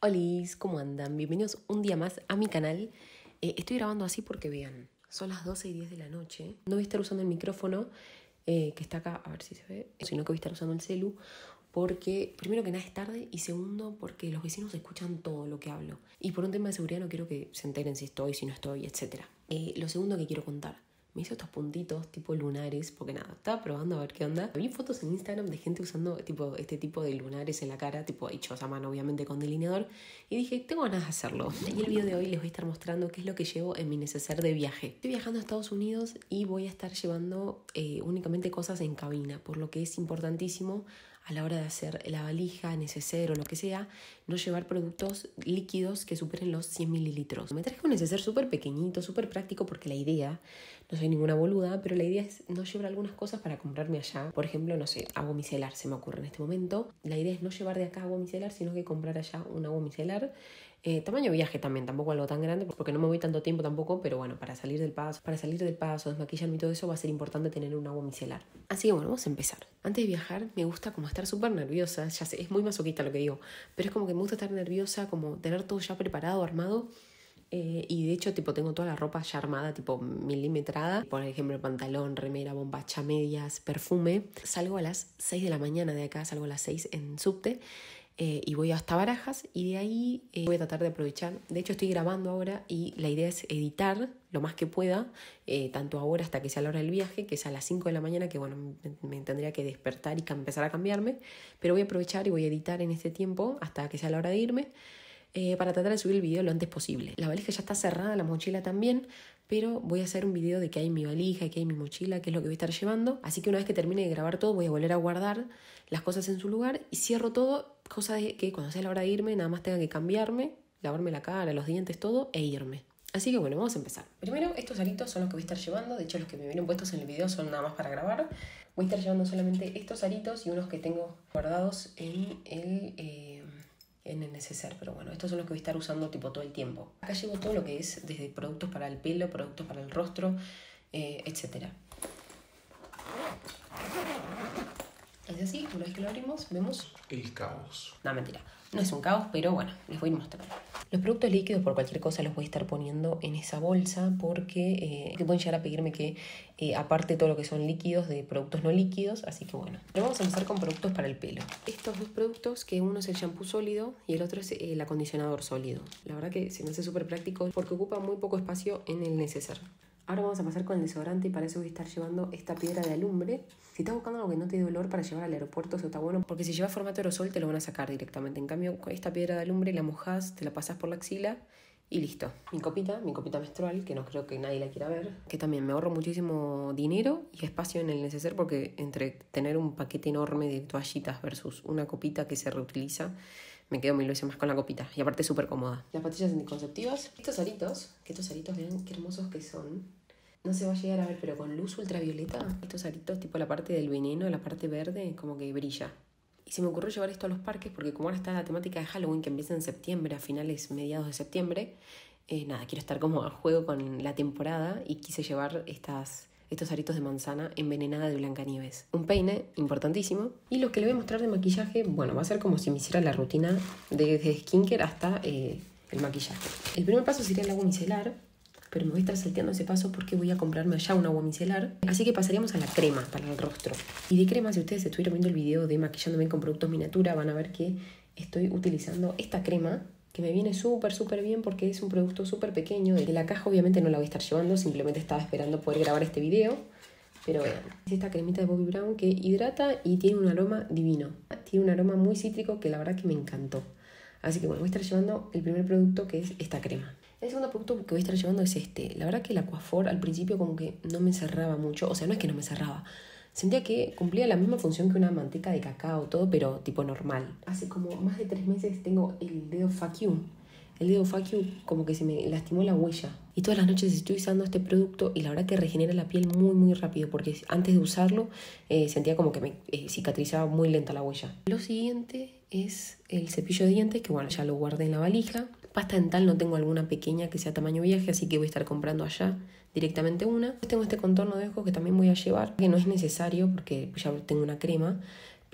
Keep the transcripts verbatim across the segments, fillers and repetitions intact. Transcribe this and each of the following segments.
Hola, ¿cómo andan? Bienvenidos un día más a mi canal. Eh, estoy grabando así porque vean, son las doce y diez de la noche. No voy a estar usando el micrófono eh, que está acá, a ver si se ve, sino que voy a estar usando el celu porque primero que nada es tarde y segundo porque los vecinos escuchan todo lo que hablo. Y por un tema de seguridad no quiero que se enteren si estoy, si no estoy, etcétera. Eh, lo segundo que quiero contar. Me hizo estos puntitos tipo lunares, porque nada, estaba probando a ver qué onda. Vi fotos en Instagram de gente usando tipo, este tipo de lunares en la cara, tipo hechos a mano, obviamente con delineador. Y dije, tengo ganas de hacerlo. Y el video de hoy les voy a estar mostrando qué es lo que llevo en mi neceser de viaje. Estoy viajando a Estados Unidos y voy a estar llevando eh, únicamente cosas en cabina, por lo que es importantísimo a la hora de hacer la valija, neceser o lo que sea, no llevar productos líquidos que superen los cien mililitros. Me traje un neceser súper pequeñito, súper práctico, porque la idea, no soy ninguna boluda, pero la idea es no llevar algunas cosas para comprarme allá. Por ejemplo, no sé, agua micelar se me ocurre en este momento. La idea es no llevar de acá agua micelar, sino que comprar allá un agua micelar. Eh, tamaño viaje también, tampoco algo tan grande, porque no me voy tanto tiempo tampoco, pero bueno, para salir del paso, para salir del paso, desmaquillarme y todo eso va a ser importante tener un agua micelar. Así que bueno, vamos a empezar. Antes de viajar me gusta como estar súper nerviosa, ya sé, es muy masoquista lo que digo, pero es como que me gusta estar nerviosa, como tener todo ya preparado, armado. Eh, y de hecho tipo tengo toda la ropa ya armada, tipo milimetrada, por ejemplo pantalón, remera, bombacha, medias, perfume. Salgo a las seis de la mañana de acá, salgo a las seis en subte. Eh, y voy hasta Barajas y de ahí eh, voy a tratar de aprovechar. De hecho estoy grabando ahora y la idea es editar lo más que pueda, eh, tanto ahora hasta que sea la hora del viaje, que es a las cinco de la mañana, que bueno, me, me tendría que despertar y empezar a cambiarme, pero voy a aprovechar y voy a editar en este tiempo hasta que sea la hora de irme, eh, para tratar de subir el video lo antes posible. La valija ya está cerrada, la mochila también, pero voy a hacer un video de qué hay en mi valija, qué hay en mi mochila, qué es lo que voy a estar llevando. Así que una vez que termine de grabar todo, voy a volver a guardar las cosas en su lugar y cierro todo, cosa de que cuando sea la hora de irme nada más tenga que cambiarme, lavarme la cara, los dientes, todo e irme. Así que bueno, vamos a empezar. Primero, estos aritos son los que voy a estar llevando. De hecho, los que me vienen puestos en el video son nada más para grabar. Voy a estar llevando solamente estos aritos y unos que tengo guardados en el... Eh, en el neceser, pero bueno, estos son los que voy a estar usando tipo todo el tiempo. Acá llevo todo lo que es desde productos para el pelo, productos para el rostro, eh, etcétera. Es así, una vez que lo abrimos, vemos el caos. No, mentira, no es un caos, pero bueno, les voy a ir mostrando. Los productos líquidos por cualquier cosa los voy a estar poniendo en esa bolsa porque eh, que pueden llegar a pedirme que eh, aparte todo lo que son líquidos de productos no líquidos, así que bueno. Pero vamos a empezar con productos para el pelo. Estos dos productos, que uno es el shampoo sólido y el otro es el acondicionador sólido. La verdad que se me hace súper práctico porque ocupa muy poco espacio en el neceser. Ahora vamos a pasar con el desodorante y para eso voy a estar llevando esta piedra de alumbre. Si estás buscando algo que no te dé dolor para llevar al aeropuerto, eso está bueno, porque si llevas formato aerosol te lo van a sacar directamente. En cambio, con esta piedra de alumbre la mojás, te la pasas por la axila y listo. Mi copita, mi copita menstrual, que no creo que nadie la quiera ver, que también me ahorro muchísimo dinero y espacio en el neceser, porque entre tener un paquete enorme de toallitas versus una copita que se reutiliza, me quedo mil veces más con la copita. Y aparte es súper cómoda. Las pastillas anticonceptivas. Estos aritos, que estos aritos, vean qué hermosos que son. No se va a llegar a ver, pero con luz ultravioleta, estos aritos, tipo la parte del veneno, la parte verde, como que brilla. Y se me ocurrió llevar esto a los parques porque como ahora está la temática de Halloween, que empieza en septiembre, a finales, mediados de septiembre, eh, nada, quiero estar como a juego con la temporada y quise llevar estas... estos aritos de manzana envenenada de Blancanieves. Un peine, importantísimo. Y lo que le voy a mostrar de maquillaje, bueno, va a ser como si me hiciera la rutina de, de skincare hasta eh, el maquillaje. El primer paso sería el agua micelar, pero me voy a estar salteando ese paso porque voy a comprarme allá un agua micelar. Así que pasaríamos a la crema para el rostro. Y de crema, si ustedes estuvieron viendo el video de maquillándome con productos Minatura, van a ver que estoy utilizando esta crema, que me viene súper, súper bien porque es un producto súper pequeño. De la caja obviamente no la voy a estar llevando, simplemente estaba esperando poder grabar este video. Pero vean, es esta cremita de Bobbi Brown que hidrata y tiene un aroma divino. Tiene un aroma muy cítrico que la verdad que me encantó. Así que bueno, voy a estar llevando el primer producto, que es esta crema. El segundo producto que voy a estar llevando es este. La verdad que el Aquaphor al principio como que no me cerraba mucho. O sea, no es que no me cerraba. Sentía que cumplía la misma función que una manteca de cacao, todo, pero tipo normal. Hace como más de tres meses tengo el dedo fuck you. El dedo fuck you como que se me lastimó la huella. Y todas las noches estoy usando este producto y la verdad que regenera la piel muy muy rápido, porque antes de usarlo eh, sentía como que me eh, cicatrizaba muy lenta la huella. Lo siguiente es el cepillo de dientes, que bueno, ya lo guardé en la valija. Pasta dental no tengo alguna pequeña que sea tamaño viaje, así que voy a estar comprando allá directamente una. Tengo este contorno de ojos que también voy a llevar, que no es necesario porque ya tengo una crema,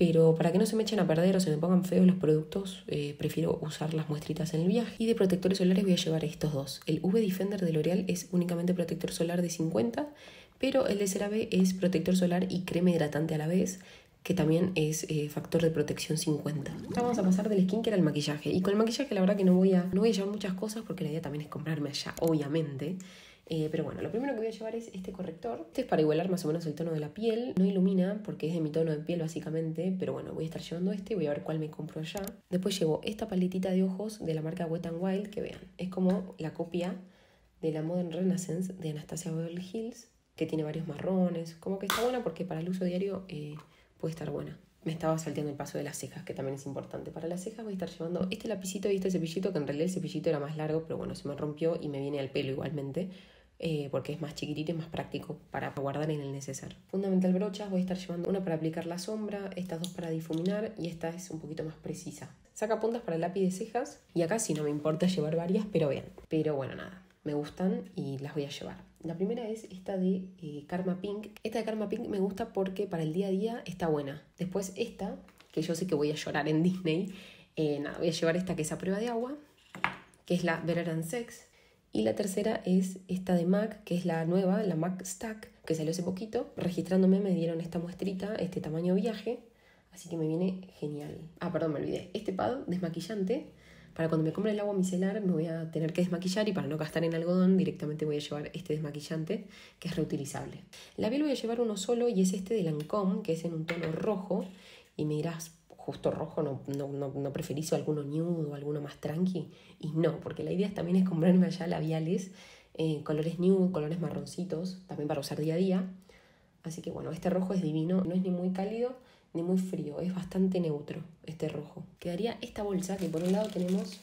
pero para que no se me echen a perder o se me pongan feos los productos, eh, prefiero usar las muestritas en el viaje. Y de protectores solares voy a llevar estos dos. El U V Defender de L'Oreal es únicamente protector solar de cincuenta, pero el de CeraVe es protector solar y crema hidratante a la vez, que también es eh, factor de protección cincuenta. Ahora vamos a pasar del skincare al maquillaje. Y con el maquillaje la verdad que no voy a, no voy a llevar muchas cosas porque la idea también es comprarme allá, obviamente. Eh, pero bueno, lo primero que voy a llevar es este corrector. Este es para igualar más o menos el tono de la piel. No ilumina porque es de mi tono de piel básicamente, pero bueno, voy a estar llevando este y voy a ver cuál me compro allá. Después llevo esta paletita de ojos de la marca Wet n Wild, que vean, es como la copia de la Modern Renaissance de Anastasia Beverly Hills, que tiene varios marrones. Como que está buena porque para el uso diario eh, puede estar buena. Me estaba salteando el paso de las cejas, que también es importante. Para las cejas voy a estar llevando este lapicito y este cepillito, que en realidad el cepillito era más largo, pero bueno, se me rompió y me viene al pelo igualmente, eh, porque es más chiquitito y más práctico para guardar en el neceser. Fundamental brochas, voy a estar llevando una para aplicar la sombra, estas dos para difuminar y esta es un poquito más precisa. Sacapuntas para el lápiz de cejas y acá sí no me importa llevar varias, pero vean. Pero bueno, nada, me gustan y las voy a llevar. La primera es esta de eh, Karma Pink. Esta de Karma Pink me gusta porque para el día a día está buena. Después esta, que yo sé que voy a llorar en Disney. Eh, nada, voy a llevar esta que es a prueba de agua, que es la Better Than Sex. Y la tercera es esta de MAC, que es la nueva, la MAC Stack, que salió hace poquito. Registrándome me dieron esta muestrita, este tamaño viaje. Así que me viene genial. Ah, perdón, me olvidé. Este pad desmaquillante. Para cuando me compre el agua micelar me voy a tener que desmaquillar y para no gastar en algodón directamente voy a llevar este desmaquillante que es reutilizable. Labial voy a llevar uno solo y es este de Lancôme, que es en un tono rojo. Y me dirás, justo rojo, ¿no, no, no, no preferís alguno nude o alguno más tranqui? Y no, porque la idea también es comprarme allá labiales, eh, colores nude, colores marroncitos, también para usar día a día. Así que bueno, este rojo es divino, no es ni muy cálido ni muy frío, es bastante neutro este rojo. Quedaría esta bolsa, que por un lado tenemos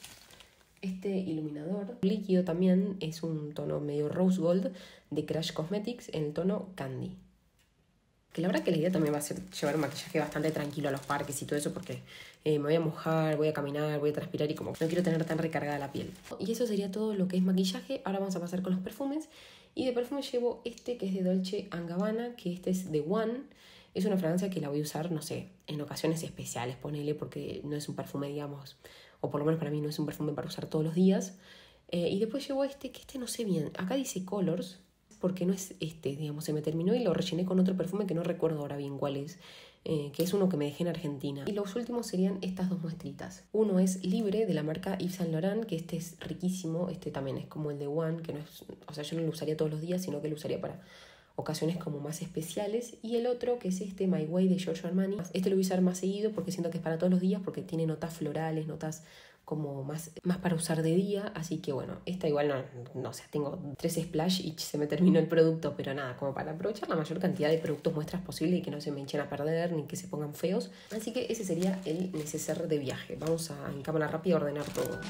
este iluminador líquido también, es un tono medio rose gold de Crash Cosmetics en el tono Candy. Que la verdad que la idea también va a ser llevar un maquillaje bastante tranquilo a los parques y todo eso porque eh, me voy a mojar, voy a caminar, voy a transpirar y como no quiero tener tan recargada la piel. Y eso sería todo lo que es maquillaje. Ahora vamos a pasar con los perfumes. Y de perfume llevo este que es de Dolce and Gabbana, que este es de One. Es una fragancia que la voy a usar, no sé, en ocasiones especiales, ponele, porque no es un perfume, digamos, o por lo menos para mí no es un perfume para usar todos los días. Eh, y después llevo este, que este no sé bien, acá dice Colors, porque no es este, digamos, se me terminó y lo rellené con otro perfume que no recuerdo ahora bien cuál es, eh, que es uno que me dejé en Argentina. Y los últimos serían estas dos muestritas. Uno es Libre, de la marca Yves Saint Laurent, que este es riquísimo, este también es como el de One, que no es, o sea, yo no lo usaría todos los días, sino que lo usaría para ocasiones como más especiales. Y el otro, que es este My Way de Giorgio Armani. Este lo voy a usar más seguido porque siento que es para todos los días, porque tiene notas florales, notas como más, más para usar de día. Así que bueno, esta igual no, no sé, tengo tres splash y se me terminó el producto, pero nada, como para aprovechar la mayor cantidad de productos muestras posible y que no se me echen a perder ni que se pongan feos. Así que ese sería el neceser de viaje. Vamos a en cámara rápida a ordenar todo.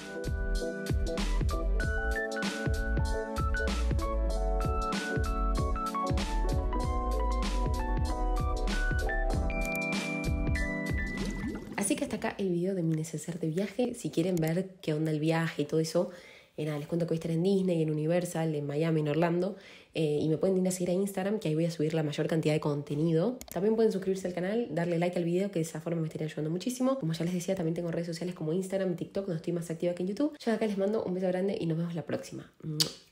Así que hasta acá el video de mi neceser de viaje. Si quieren ver qué onda el viaje y todo eso, eh, nada, les cuento que voy a estar en Disney, en Universal, en Miami, en Orlando. Eh, y me pueden ir a seguir a Instagram, que ahí voy a subir la mayor cantidad de contenido. También pueden suscribirse al canal, darle like al video, que de esa forma me estaría ayudando muchísimo. Como ya les decía, también tengo redes sociales como Instagram y TikTok, donde estoy más activa que en YouTube. Yo de acá les mando un beso grande y nos vemos la próxima.